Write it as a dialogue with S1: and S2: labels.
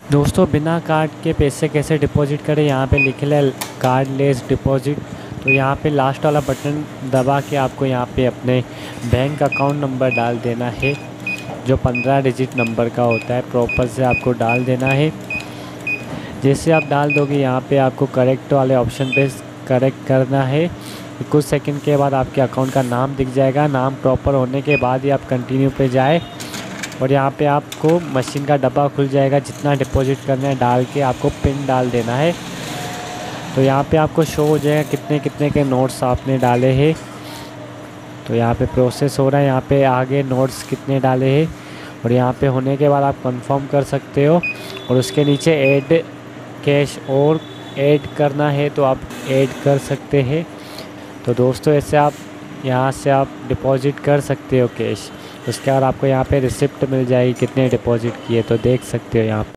S1: दोस्तों बिना कार्ड के पैसे कैसे डिपॉजिट करें, यहाँ पे लिख ले कार्ड लेस डिपॉजिट। तो यहाँ पे लास्ट वाला बटन दबा के आपको यहाँ पे अपने बैंक अकाउंट नंबर डाल देना है, जो 15 डिजिट नंबर का होता है, प्रॉपर से आपको डाल देना है। जैसे आप डाल दोगे यहाँ पे आपको करेक्ट वाले ऑप्शन पे करेक्ट करना है। कुछ सेकंड के बाद आपके अकाउंट का नाम दिख जाएगा। नाम प्रॉपर होने के बाद ही आप कंटिन्यू पे जाए और यहाँ पे आपको मशीन का डब्बा खुल जाएगा। जितना डिपॉजिट करना है डाल के आपको पिन डाल देना है। तो यहाँ पे आपको शो हो जाएगा कितने कितने के नोट्स आपने डाले हैं। तो यहाँ पे प्रोसेस हो रहा है, यहाँ पे आगे नोट्स कितने डाले हैं और यहाँ पे होने के बाद आप कंफर्म कर सकते हो। और उसके नीचे ऐड कैश और ऐड करना है तो आप ऐड कर सकते हैं। तो दोस्तों ऐसे आप यहाँ से आप डिपॉजिट कर सकते हो कैश। उसके बाद आपको यहाँ पे रिसिप्ट मिल जाएगी कितने डिपॉजिट किए, तो देख सकते हो यहाँ पे।